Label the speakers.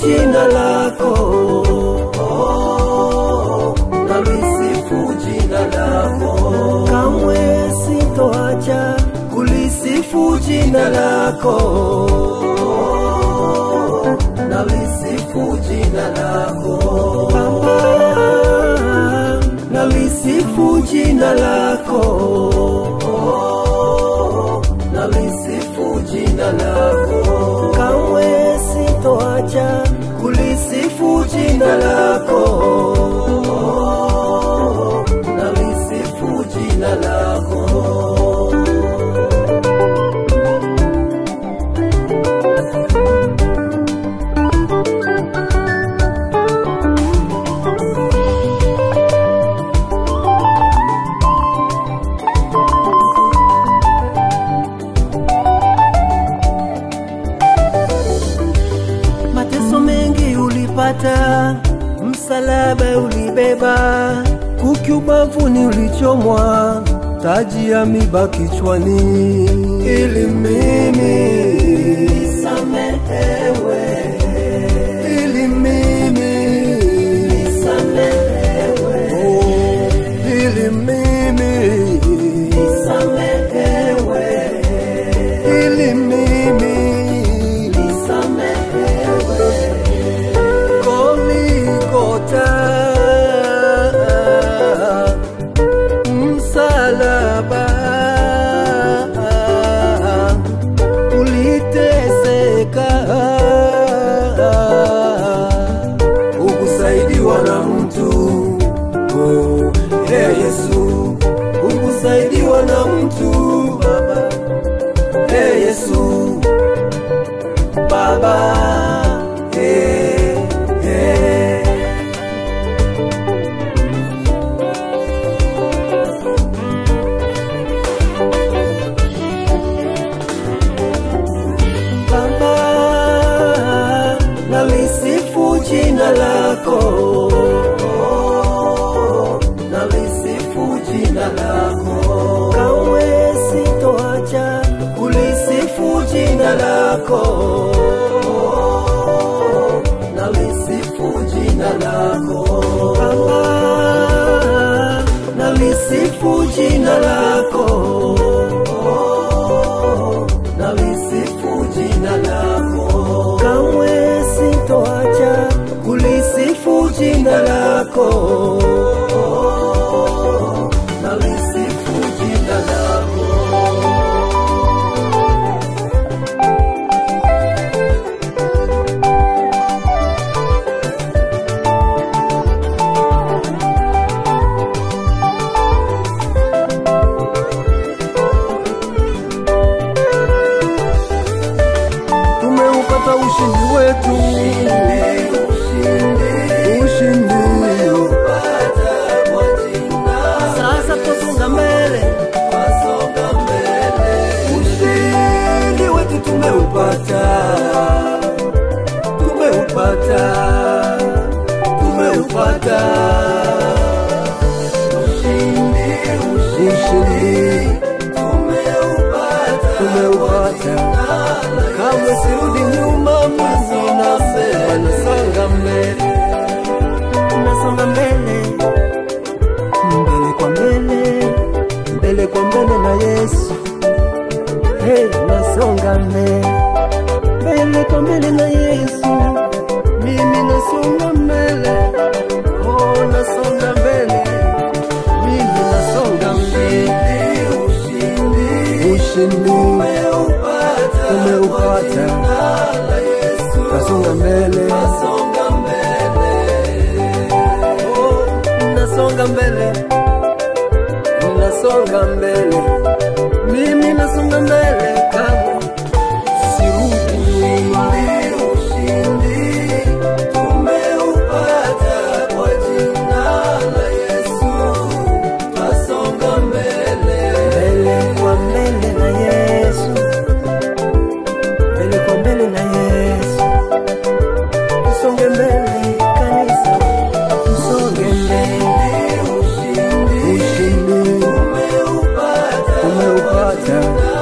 Speaker 1: jina lako, nalisifu jina lako. Kamwe sitoacha kulisifu jina lako, nalisifu jina lako. Baba, nalisifu jina lako, nalisifu jina lako. Kamwe sitoacha kulisifu jina lako, nalisifu jina lako. Msalaba ulibeba, kuki ubavuni ulichomwa, taji ya miba kichwani, ili mimi nisamehewe, ili mimi nisamehewe, ili mimi nisamehewe, ili mimi msalaba uliteseka, ukusaidiwa na mtu, oh, hey Yesu, ukusaidiwa na mtu Baba, hey Yesu Baba, hey, hey. Nalisifu jina lako, nalisifu jina lako. Kamwe sitoacha kulisifu jina lako, nalisifu jina lako. Baba, nalisifu jina lako, nalisifu jina lako. Kamwe sitoacha kulisifu jina lako, nalisifu jina lako. Tumeupata ushindi wetu, ushindi upata kwa jina. Sasa tusonga mbele, ushindi wetu tumeupata, tumeupata, tumeupata ushindi, ushindi tumeupata, tumeupata. Kamwe sirudi nyuma, mimi nasema nasonga mbele, nasonga mbele, mbele kwa mbele, mbele kwa mbele na Yesu. Hey, nasonga mbele, mbele kwa mbele na Yesu. Mimi nasonga mbele, oh nasonga mbele, mimi nasonga mbele. Ushindi, ushindi umeupata, nasonga mbele, nasonga mbele, oh nasonga mbele, nasonga mbele, mimi nasonga mbele, kamwe sirudi nyuma. Ushindi tumeupata kwa jina la Yesu, nasonga mbele, mbele kwa mbele na Yesu, mbele kwa mbele na Yesu. Tusonge mbele kanisa, tusonge mbele. Ushindi tumeupata, tumeupata.